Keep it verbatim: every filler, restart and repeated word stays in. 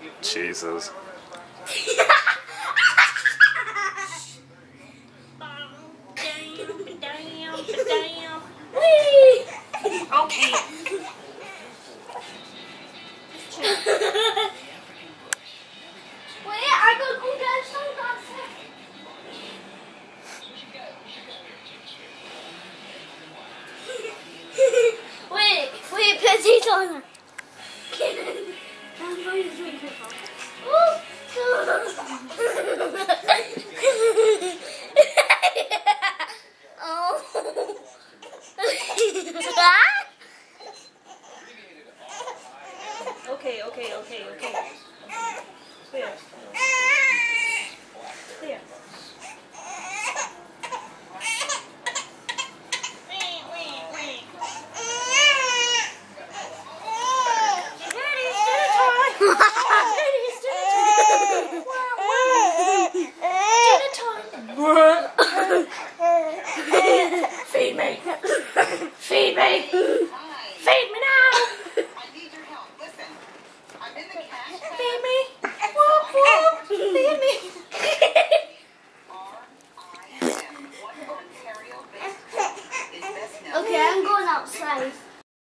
Jesus. Okay. Wait, I go go get some gossip. Wait, wait, put these on. I'm going to drink it. Oh. Okay, okay, okay, okay. Clear. Clear. Feed me. Feed me. Feed me now. I need your help. Listen, I'm in the cash. Feed me. Whoop, whoop. Feed me.